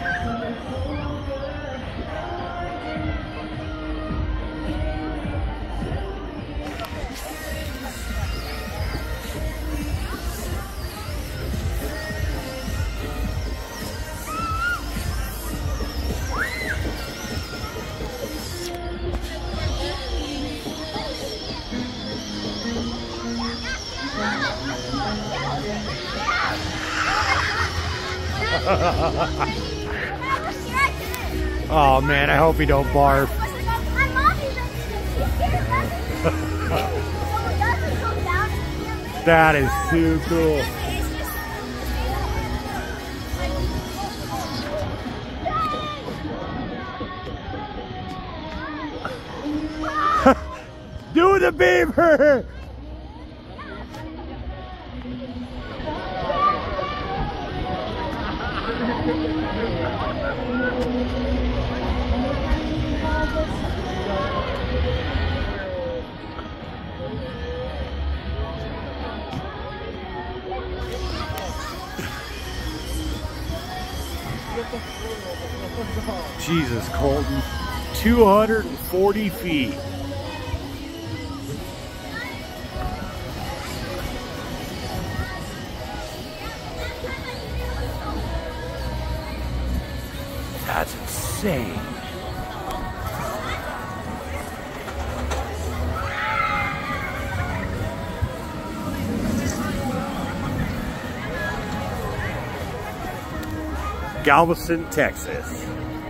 Oh man, I hope he don't barf. That is too cool. Do the beaver! Jesus, Colton, 240 feet. That's insane. Galveston, Texas.